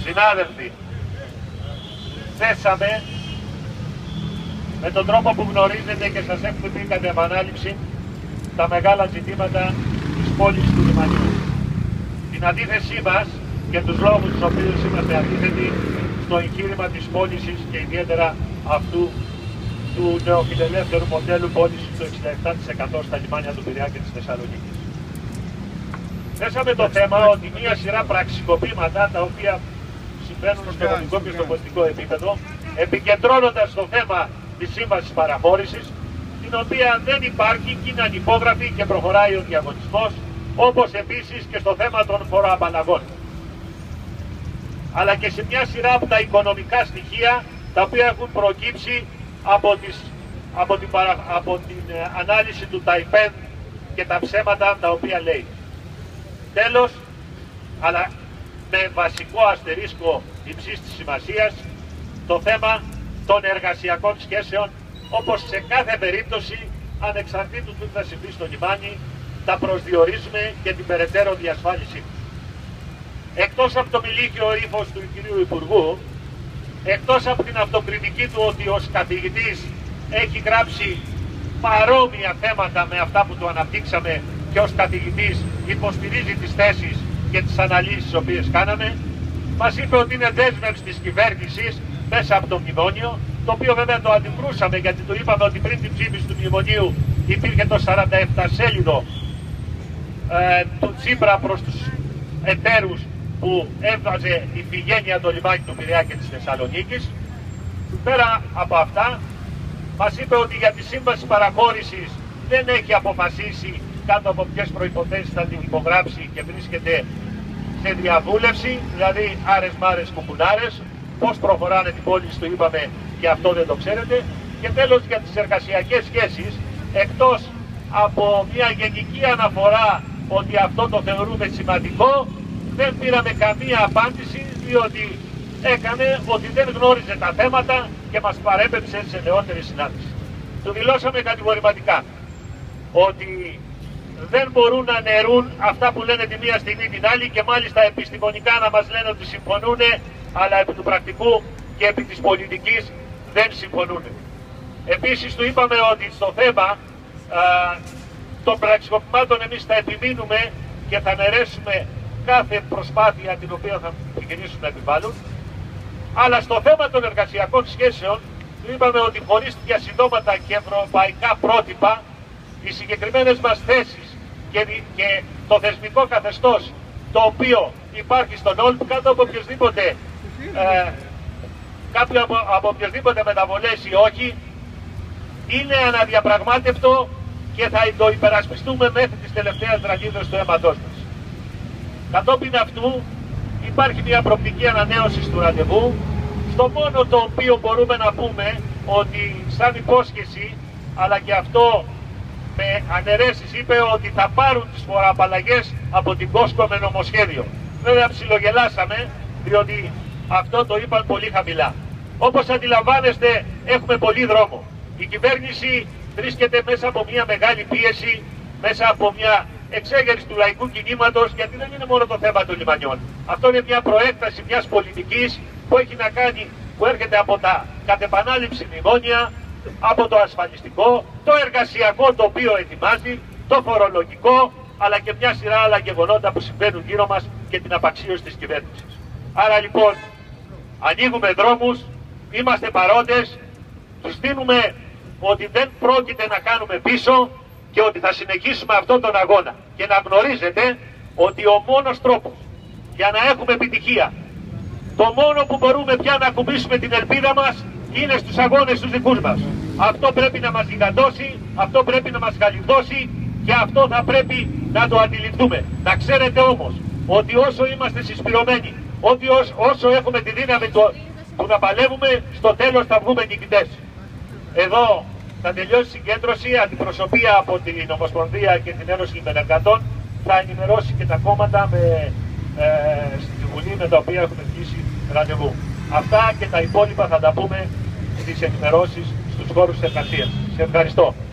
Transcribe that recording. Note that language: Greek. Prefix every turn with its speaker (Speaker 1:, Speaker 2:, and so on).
Speaker 1: Συνάδελφοι, θέσαμε με τον τρόπο που γνωρίζετε και σας έχουμε πει κατά επανάληψη τα μεγάλα ζητήματα της πόλης του λιμανιού. Την αντίθεσή μας και τους λόγους τους οποίους είμαστε αντίθετοι στο εγχείρημα της πώλησης και ιδιαίτερα αυτού του νεοφιλελεύθερου μοντέλου πώλησης του 67% στα λιμάνια του Πειραιά και της Θεσσαλονίκης. Θέσαμε το θέμα ότι μία σειρά πραξικοπήματα τα οποία συμβαίνουν στο νομικό και στο πολιτικό επίπεδο, επικεντρώνοντας το θέμα της σύμβασης παραχώρησης, την οποία δεν υπάρχει και είναι ανυπόγραφη και προχωράει ο διαγωνισμός, όπως επίσης και στο θέμα των φοροαπαλλαγών. Αλλά και σε μια σειρά από τα οικονομικά στοιχεία τα οποία έχουν προκύψει από την ανάλυση του ΤΑΙΠΕΔ και τα ψέματα τα οποία λέει. Τέλος, αλλά με βασικό αστερίσκο υψής της σημασίας, το θέμα των εργασιακών σχέσεων, όπως σε κάθε περίπτωση, ανεξαρτήτου του τι θα συμβεί στο λιμάνι, τα προσδιορίζουμε και την περαιτέρω διασφάλιση. Εκτός από το μιλίκιο ύφος του κυρίου Υπουργού, εκτός από την αυτοκριτική του ότι ως καθηγητής έχει γράψει παρόμοια θέματα με αυτά που του αναπτύξαμε και ως καθηγητής υποστηρίζει τις θέσεις και τις αναλύσεις τις οποίες κάναμε, μας είπε ότι είναι δέσμευση της κυβέρνησης μέσα από το μνημόνιο, το οποίο βέβαια το αντικρούσαμε γιατί του είπαμε ότι πριν την ψήφιση του μνημονίου υπήρχε το 47 σέλιδο του Τσίπρα προς τους εταίρους που έβαζε η Φιγένεια το λιμάνι του Πειραιά και της Θεσσαλονίκης. Πέρα από αυτά, μας είπε ότι για τη σύμβαση παραχώρησης δεν έχει αποφασίσει κάτω από ποιες προϋποθέσεις θα την υπογράψει και βρίσκεται σε διαβούλευση, δηλαδή άρες μάρες κουμπουνάρες. Πώς προχωράνε την πώληση του είπαμε και αυτό δεν το ξέρετε. Και τέλος για τις εργασιακές σχέσεις, εκτός από μια γενική αναφορά ότι αυτό το θεωρούμε σημαντικό, δεν πήραμε καμία απάντηση διότι έκανε ότι δεν γνώριζε τα θέματα και μας παρέπεψε σε νεότερη συνάντηση. Του δηλώσαμε κατηγορηματικά ότι δεν μπορούν να νερούν αυτά που λένε τη μία στιγμή την άλλη και μάλιστα επιστημονικά να μας λένε ότι συμφωνούν, αλλά επί του πρακτικού και επί της πολιτικής δεν συμφωνούν. Επίσης του είπαμε ότι στο θέμα των πραξικοπημάτων εμείς θα επιμείνουμε και θα αναιρέσουμε κάθε προσπάθεια την οποία θα επιχειρήσουν να επιβάλλουν. Αλλά στο θέμα των εργασιακών σχέσεων του είπαμε ότι χωρίς διασυνδόματα και ευρωπαϊκά πρότυπα οι συγκεκριμένες μας θέσεις και το θεσμικό καθεστώς το οποίο υπάρχει στον ΟΛΠ κάτω από οποιοσδήποτε μεταβολές ή όχι είναι αναδιαπραγμάτευτο και θα το υπερασπιστούμε μέχρι τις τελευταίες δραγίδες του αίματός μας. Κατόπιν αυτού υπάρχει μια προοπτική ανανέωση του ραντεβού, στο μόνο το οποίο μπορούμε να πούμε ότι σαν υπόσχεση, αλλά και αυτό με αναιρέσεις είπε ότι θα πάρουν τις φοροαπαλλαγές από την Κόσκο με νομοσχέδιο. Βέβαια ψιλογελάσαμε, διότι αυτό το είπαν πολύ χαμηλά. Όπως αντιλαμβάνεστε έχουμε πολύ δρόμο. Η κυβέρνηση βρίσκεται μέσα από μια μεγάλη πίεση, μέσα από μια εξέγερση του λαϊκού κινήματος, γιατί δεν είναι μόνο το θέμα των λιμανιών. Αυτό είναι μια προέκταση μιας πολιτικής που έχει να κάνει, που έρχεται από τα κατ' επανάληψη μνημόνια, από το ασφαλιστικό, το εργασιακό το οποίο ετοιμάζει, το φορολογικό, αλλά και μια σειρά άλλα γεγονότα που συμβαίνουν γύρω μας και την απαξίωση της κυβέρνησης. Άρα λοιπόν ανοίγουμε δρόμους, είμαστε παρόντες, τους δίνουμε ότι δεν πρόκειται να κάνουμε πίσω και ότι θα συνεχίσουμε αυτόν τον αγώνα. Και να γνωρίζετε ότι ο μόνος τρόπος για να έχουμε επιτυχία, το μόνο που μπορούμε πια να ακουμπήσουμε την ελπίδα μας είναι στους αγώνες τους δικούς μας. Αυτό πρέπει να μας γιγαντώσει, αυτό πρέπει να μας γαλιδώσει και αυτό θα πρέπει να το αντιληφθούμε. Να ξέρετε όμως ότι όσο είμαστε συσπηρωμένοι, ότι όσο έχουμε τη δύναμη που να παλεύουμε, στο τέλος θα βγούμε νικητές. Εδώ θα τελειώσει η συγκέντρωση, αντιπροσωπεία από την Ομοσπονδία και την Ένωση Λιμενεργατών θα ενημερώσει και τα κόμματα στη Βουλή με τα οποία έχουμε κλείσει ραντεβού. Αυτά και τα υπόλοιπα θα τα πούμε στις ενημερώσεις στους χώρους της εργασίας. Σε ευχαριστώ.